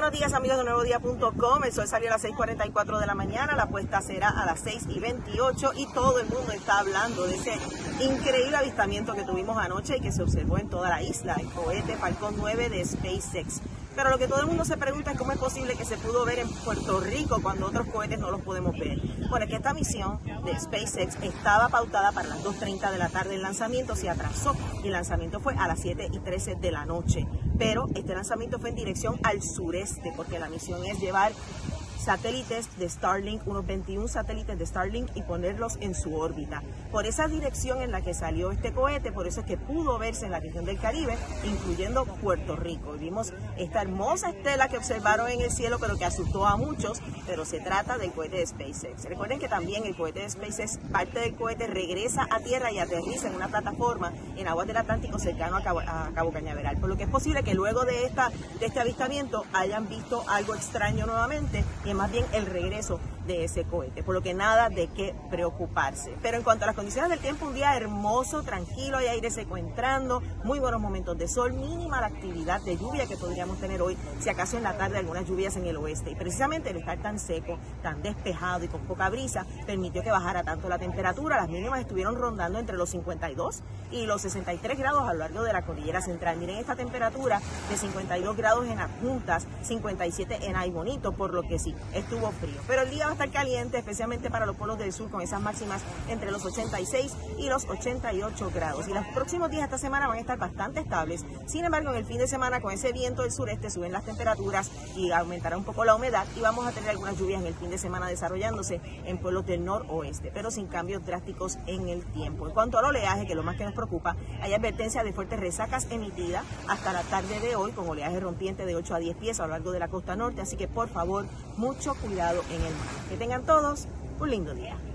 buenos días amigos de nuevodía.com. El sol salió a las 6:44 de la mañana, la puesta será a las 6:28 y todo el mundo está hablando de ese increíble avistamiento que tuvimos anoche y que se observó en toda la isla, el cohete Falcon 9 de SpaceX. Pero lo que todo el mundo se pregunta es cómo es posible que se pudo ver en Puerto Rico cuando otros cohetes no los podemos ver. Bueno, es que esta misión de SpaceX estaba pautada para las 2:30 de la tarde. El lanzamiento se atrasó y el lanzamiento fue a las 7:13 de la noche. Pero este lanzamiento fue en dirección al sureste porque la misión es llevar satélites de Starlink, unos 21 satélites de Starlink y ponerlos en su órbita. Por esa dirección en la que salió este cohete, por eso es que pudo verse en la región del Caribe, incluyendo Puerto Rico. Y vimos esta hermosa estela que observaron en el cielo, pero que asustó a muchos, pero se trata del cohete de SpaceX. Recuerden que también el cohete de SpaceX, parte del cohete regresa a tierra y aterriza en una plataforma en aguas del Atlántico cercano a Cabo Cañaveral. Por lo que es posible que luego de este avistamiento hayan visto algo extraño nuevamente y más bien el regreso de ese cohete, por lo que nada de qué preocuparse. Pero en cuanto a las condiciones del tiempo, un día hermoso, tranquilo, hay aire seco entrando, muy buenos momentos de sol, mínima la actividad de lluvia que podríamos tener hoy, si acaso en la tarde algunas lluvias en el oeste. Y precisamente el estar tan seco, tan despejado y con poca brisa, permitió que bajara tanto la temperatura. Las mínimas estuvieron rondando entre los 52 y los 63 grados a lo largo de la cordillera central. Miren esta temperatura de 52 grados en Adjuntas, 57 en Ay Bonito, por lo que sí, estuvo frío. Pero el día va a estar caliente, especialmente para los pueblos del sur, con esas máximas entre los 86 y los 88 grados. Y los próximos días esta semana van a estar bastante estables. Sin embargo, en el fin de semana, con ese viento del sureste, suben las temperaturas y aumentará un poco la humedad y vamos a tener algunas lluvias en el fin de semana desarrollándose en pueblos del noroeste, pero sin cambios drásticos en el tiempo. En cuanto al oleaje, que es lo más que nos preocupa, hay advertencia de fuertes resacas emitida hasta la tarde de hoy, con oleaje rompiente de 8 a 10 pies a lo largo de la costa norte, así que por favor, mucho cuidado en el mar. Que tengan todos un lindo día.